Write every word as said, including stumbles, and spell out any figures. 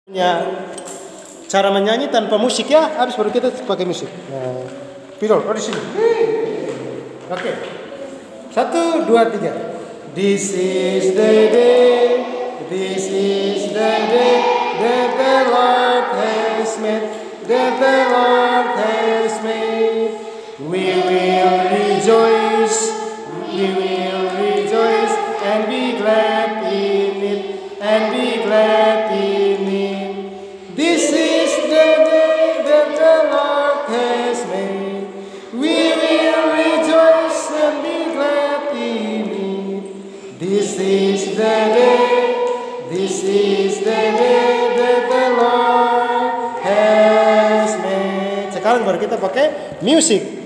Ya, cara menyanyi tanpa musik ya, habis baru kita pakai musik. Nah, Pidol, oh di sini. Oke, satu, dua, tiga. This is the day, this is the day that the Lord has made, that the Lord has made. We will rejoice, we will rejoice and be glad in it, and be glad in it. This is the day that the Lord has made. We will rejoice and be glad in it. This is the day, this is the day that the Lord has made. Sekarang baru kita pakai music.